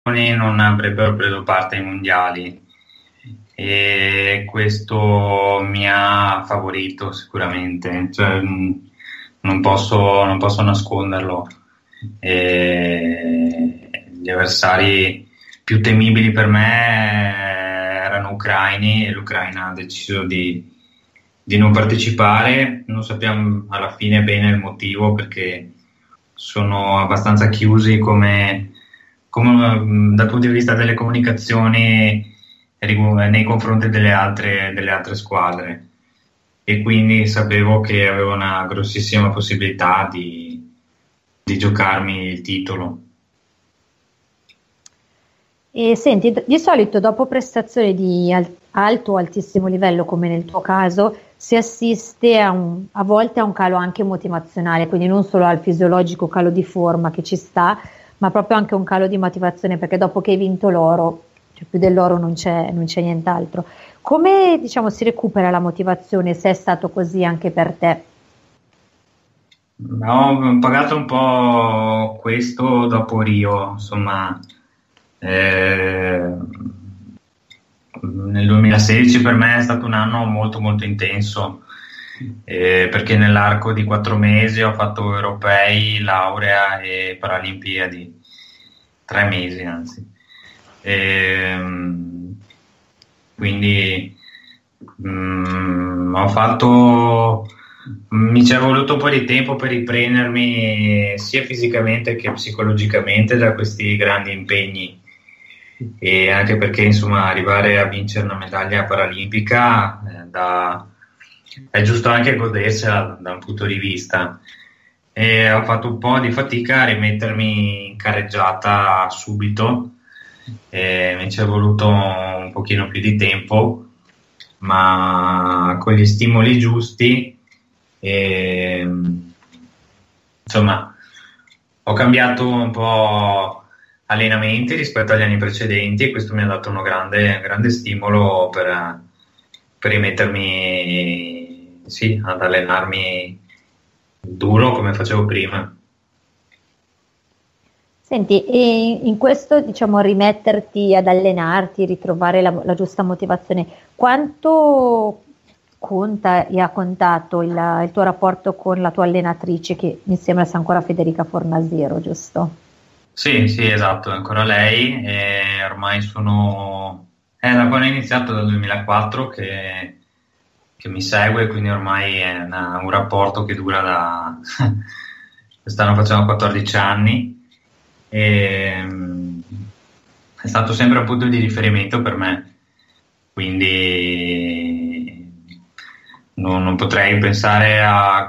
non avrebbero preso parte ai mondiali e questo mi ha favorito sicuramente, cioè, non posso nasconderlo. Gli avversari più temibili per me erano ucraini e l'Ucraina ha deciso di non partecipare. Non sappiamo alla fine bene il motivo, perché sono abbastanza chiusi come dal punto di vista delle comunicazioni nei confronti delle altre squadre, e quindi sapevo che avevo una grossissima possibilità di giocarmi il titolo. E senti, di solito dopo prestazioni di alto o altissimo livello, come nel tuo caso, si assiste a volte a un calo anche motivazionale, quindi non solo al fisiologico calo di forma che ci sta, ma proprio anche un calo di motivazione, perché dopo che hai vinto l'oro, cioè più dell'oro non c'è nient'altro. Come, diciamo, si recupera la motivazione, se è stato così anche per te? Ho pagato un po' questo dopo Rio, insomma. Nel 2016 per me è stato un anno molto molto intenso, perché nell'arco di 4 mesi ho fatto europei, laurea e paralimpiadi, 3 mesi anzi. Quindi mi ci è voluto un po' di tempo per riprendermi sia fisicamente che psicologicamente da questi grandi impegni, e anche perché insomma arrivare a vincere una medaglia paralimpica è giusto anche godersela da un punto di vista, e ho fatto un po' di fatica a rimettermi in carreggiata subito, e mi ci è voluto un pochino più di tempo, ma con gli stimoli giusti. Insomma, ho cambiato un po' allenamenti rispetto agli anni precedenti, e questo mi ha dato un grande stimolo per rimettermi, sì, ad allenarmi duro come facevo prima. Senti, e in questo, diciamo, rimetterti ad allenarti, ritrovare la giusta motivazione, quanto conta e ha contato il tuo rapporto con la tua allenatrice, che mi sembra sia ancora Federica Fornasiero, giusto? Sì, sì, esatto, è ancora lei, e ormai è da quando ho iniziato, dal 2004, che mi segue, quindi ormai è un rapporto che dura quest'anno facciamo 14 anni, e è stato sempre un punto di riferimento per me, quindi non potrei pensare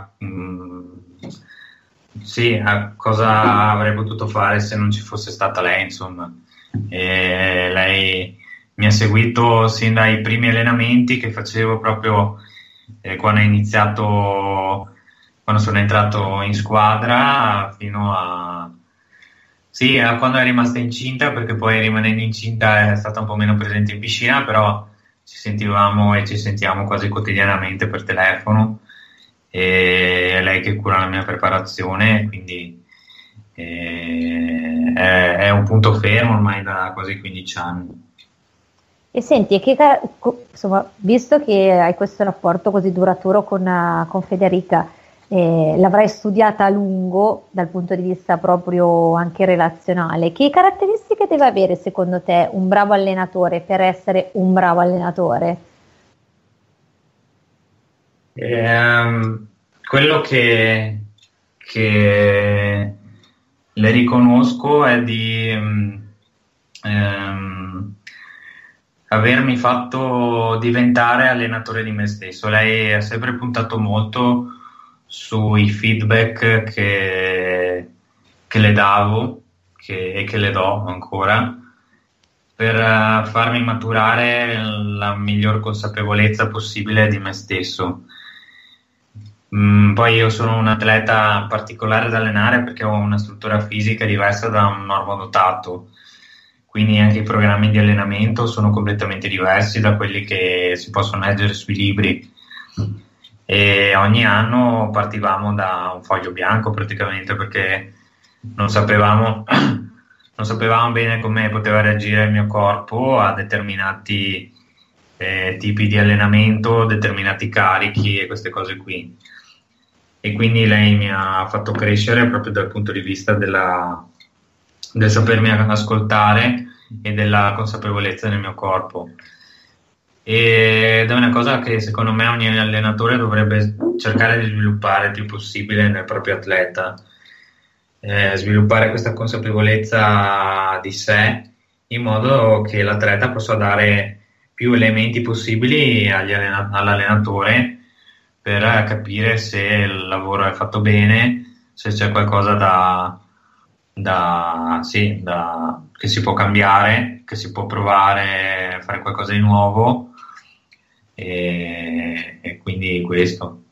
sì, a cosa avrei potuto fare se non ci fosse stata lei, insomma. E lei mi ha seguito sin dai primi allenamenti che facevo proprio quando sono entrato in squadra, fino sì, a quando è rimasta incinta, perché poi rimanendo incinta è stata un po' meno presente in piscina, però ci sentivamo e ci sentiamo quasi quotidianamente per telefono, e è lei che cura la mia preparazione, quindi è un punto fermo ormai da quasi 15 anni. E senti, insomma, visto che hai questo rapporto così duraturo con Federica, l'avrai studiata a lungo dal punto di vista proprio anche relazionale, che caratteristiche deve avere secondo te un bravo allenatore per essere un bravo allenatore? Quello che le riconosco è di avermi fatto diventare allenatore di me stesso. Lei ha sempre puntato molto sui feedback che le davo e che le do ancora, per farmi maturare la miglior consapevolezza possibile di me stesso. Poi io sono un atleta particolare da allenare, perché ho una struttura fisica diversa da un normodotato, quindi anche i programmi di allenamento sono completamente diversi da quelli che si possono leggere sui libri, e ogni anno partivamo da un foglio bianco praticamente, perché non sapevamo non sapevamo bene come poteva reagire il mio corpo a determinati tipi di allenamento, determinati carichi e queste cose qui. E quindi lei mi ha fatto crescere proprio dal punto di vista del sapermi ascoltare e della consapevolezza del mio corpo. Ed è una cosa che secondo me ogni allenatore dovrebbe cercare di sviluppare il più possibile nel proprio atleta, sviluppare questa consapevolezza di sé in modo che l'atleta possa dare più elementi possibili all'allenatore per capire se il lavoro è fatto bene, se c'è qualcosa che si può cambiare, che si può provare a fare qualcosa di nuovo, e quindi questo.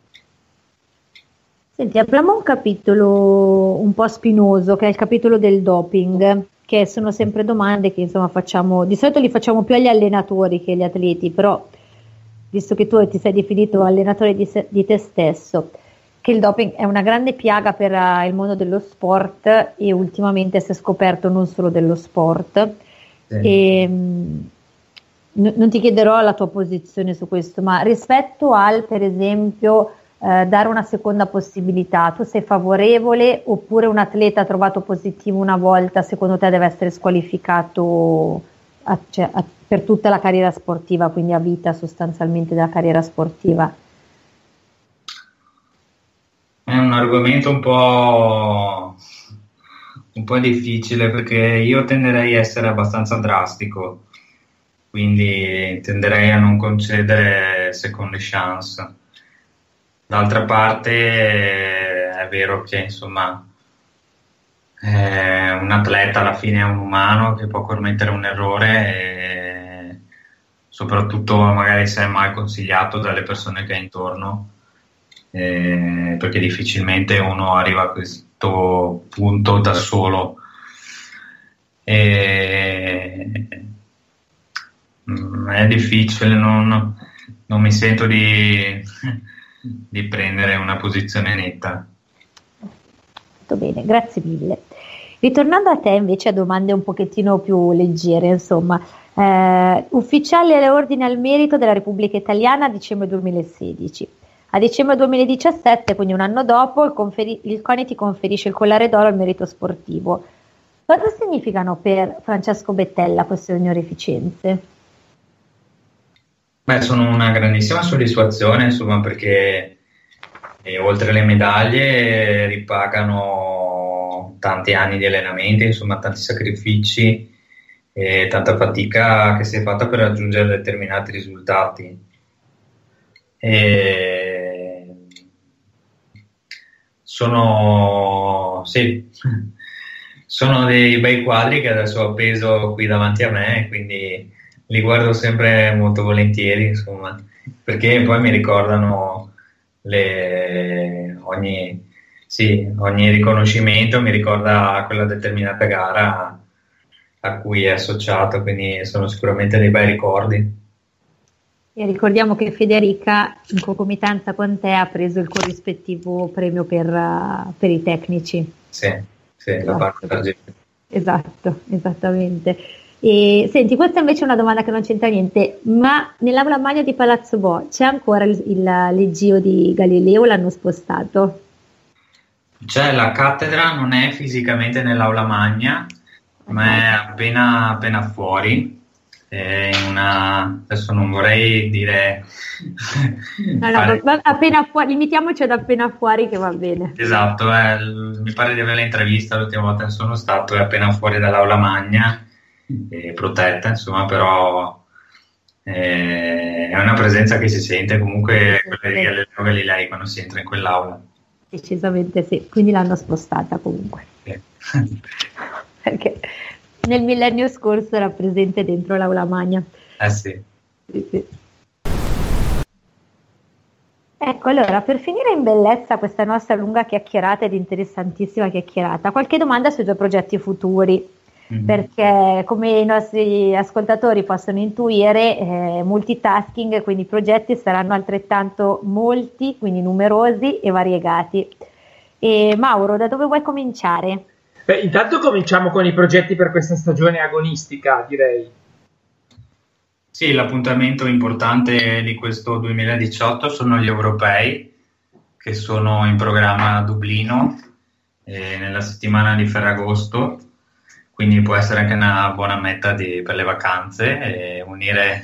Senti, apriamo un capitolo un po' spinoso, che è il capitolo del doping, che sono sempre domande che insomma facciamo, di solito li facciamo più agli allenatori che agli atleti, però visto che tu ti sei definito allenatore di te stesso, che il doping è una grande piaga per il mondo dello sport e ultimamente si è scoperto non solo dello sport. Sì. E, non ti chiederò la tua posizione su questo, ma rispetto al, per esempio, dare una seconda possibilità, tu sei favorevole oppure un atleta trovato positivo una volta, secondo te deve essere squalificato per tutta la carriera sportiva, quindi a vita sostanzialmente della carriera sportiva? È un argomento un po' difficile, perché io tenderei a essere abbastanza drastico, quindi tenderei a non concedere seconde chance. D'altra parte è vero che insomma un atleta alla fine è un umano che può commettere un errore, e soprattutto magari se è mal consigliato dalle persone che ha intorno, perché difficilmente uno arriva a questo punto da solo. È difficile, non mi sento di prendere una posizione netta. Molto bene, grazie mille. Ritornando a te invece a domande un pochettino più leggere, insomma, ufficiale ordine al merito della Repubblica Italiana a dicembre 2016. A dicembre 2017, quindi un anno dopo, il CONI ti conferisce il collare d'oro al merito sportivo. Cosa significano per Francesco Bettella queste onorificenze? Beh, sono una grandissima soddisfazione, insomma, perché oltre alle medaglie ripagano tanti anni di allenamento, insomma, tanti sacrifici e tanta fatica che si è fatta per raggiungere determinati risultati. Sono dei bei quadri che adesso ho appeso qui davanti a me, quindi li guardo sempre molto volentieri, insomma, perché poi mi ricordano ogni riconoscimento mi ricorda quella determinata gara a cui è associato, quindi sono sicuramente dei bei ricordi. E ricordiamo che Federica, in concomitanza con te, ha preso il corrispettivo premio per i tecnici. Sì, esatto. La parte d'argento. Esatto, esattamente. E, senti, questa invece è una domanda che non c'entra niente, ma nell'aula magna di Palazzo Bo c'è ancora il leggio di Galileo, l'hanno spostato? Cioè, la cattedra non è fisicamente nell'aula magna, ma è appena fuori. Adesso non vorrei dire appena fuori, limitiamoci ad appena fuori, che va bene. Esatto, mi pare di avere l'intervista l'ultima volta che sono stato, è appena fuori dall'aula magna, protetta, insomma, però è una presenza che si sente comunque, quella di Galileo Galilei quando si entra in quell'aula. Decisamente sì, quindi l'hanno spostata comunque. Perché nel millennio scorso era presente dentro l'aula magna. Sì. Sì. Ecco, allora, per finire in bellezza questa nostra lunga chiacchierata ed interessantissima chiacchierata, qualche domanda sui tuoi progetti futuri, perché come i nostri ascoltatori possono intuire, multitasking, quindi i progetti saranno altrettanto molti, quindi numerosi e variegati. E Mauro, da dove vuoi cominciare? Intanto cominciamo con i progetti per questa stagione agonistica, direi. Sì, l'appuntamento importante di questo 2018 sono gli europei, che sono in programma a Dublino nella settimana di Ferragosto, quindi può essere anche una buona meta per le vacanze e unire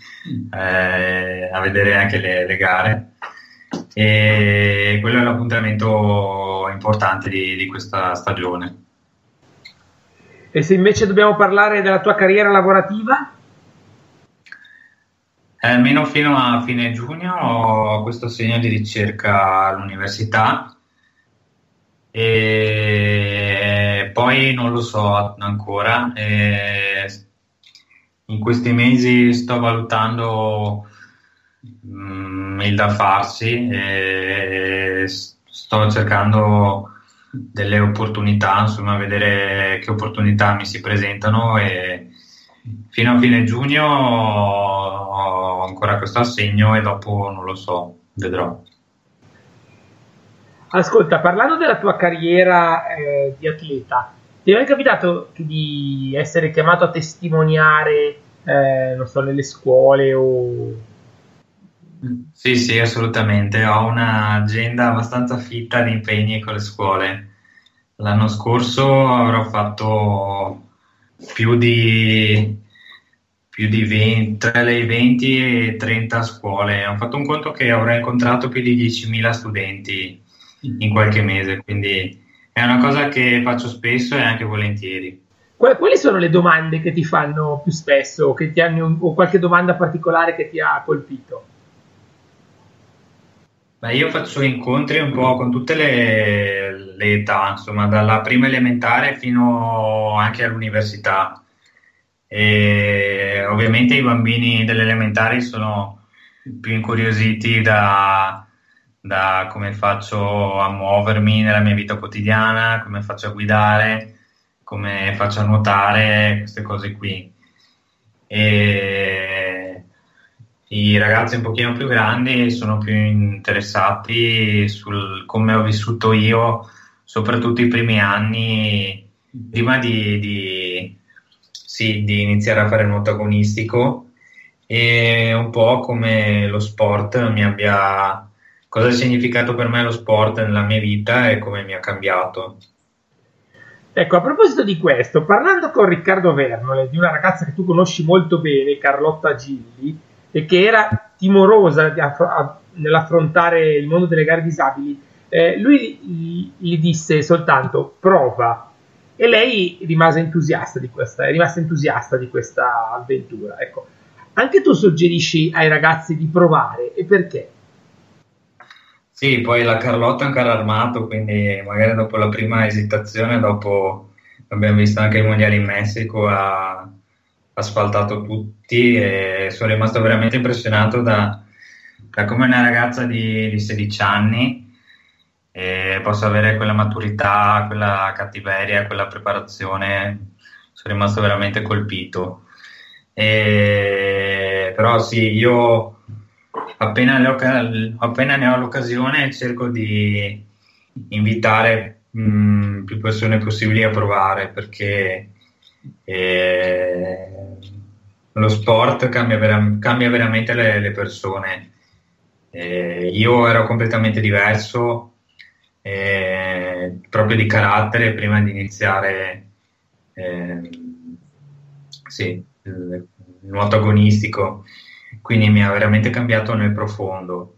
a vedere anche le gare. E quello è l'appuntamento importante di questa stagione. E se invece dobbiamo parlare della tua carriera lavorativa? Almeno fino a fine giugno ho questo segno di ricerca all'università e poi non lo so ancora. In questi mesi sto valutando il da farsi e sto cercando delle opportunità, insomma, vedere che opportunità mi si presentano e fino a fine giugno ho ancora questo assegno e dopo non lo so, vedrò. Ascolta, parlando della tua carriera di atleta, ti è mai capitato di essere chiamato a testimoniare, non so, nelle scuole o... Sì, assolutamente. Ho un'agenda abbastanza fitta di impegni con le scuole. L'anno scorso avrò fatto più di 20, tra le 20 e 30 scuole. Ho fatto un conto che avrò incontrato più di 10.000 studenti in qualche mese, quindi è una cosa che faccio spesso e anche volentieri. Quali sono le domande che ti fanno più spesso o qualche domanda particolare che ti ha colpito? Beh, io faccio incontri un po' con tutte le età, insomma, dalla prima elementare fino anche all'università. E ovviamente i bambini delle elementari sono più incuriositi da come faccio a muovermi nella mia vita quotidiana, come faccio a guidare, come faccio a nuotare, queste cose qui. E i ragazzi un pochino più grandi sono più interessati sul come ho vissuto io, soprattutto i primi anni, prima di iniziare a fare nuoto agonistico, e un po' come lo sport cosa ha significato per me lo sport nella mia vita e come mi ha cambiato. Ecco, a proposito di questo, parlando con Riccardo Vernole, di una ragazza che tu conosci molto bene, Carlotta Gilli, e che era timorosa nell'affrontare il mondo delle gare disabili, lui gli disse soltanto prova, e lei è rimasta entusiasta di questa avventura. Ecco, anche tu suggerisci ai ragazzi di provare, e perché? Sì, poi la Carlotta è un carro armato, quindi magari dopo la prima esitazione, dopo abbiamo visto anche i mondiali in Messico, ha asfaltato tutti e sono rimasto veramente impressionato da come una ragazza di 16 anni possa avere quella maturità, quella cattiveria, quella preparazione. Sono rimasto veramente colpito. Però sì, io appena ne ho l'occasione cerco di invitare più persone possibili a provare, perché lo sport cambia veramente le persone. Io ero completamente diverso, proprio di carattere, prima di iniziare il nuoto agonistico, quindi mi ha veramente cambiato nel profondo.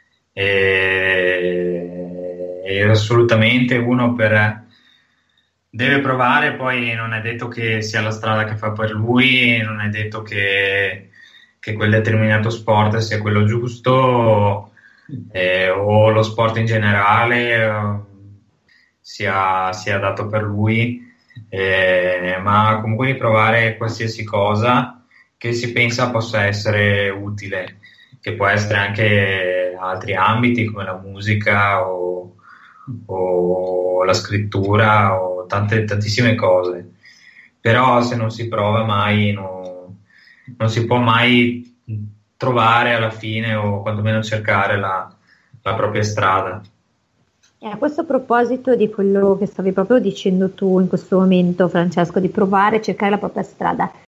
E assolutamente uno deve provare, poi non è detto che sia la strada che fa per lui, non è detto che quel determinato sport sia quello giusto, o lo sport in generale sia adatto per lui, ma comunque di provare qualsiasi cosa che si pensa possa essere utile, che può essere anche altri ambiti come la musica o la scrittura o tantissime cose. Però se non si prova mai non si può mai trovare alla fine, o quantomeno cercare la propria strada. E a questo proposito di quello che stavi proprio dicendo tu in questo momento, Francesco, di provare a cercare la propria strada,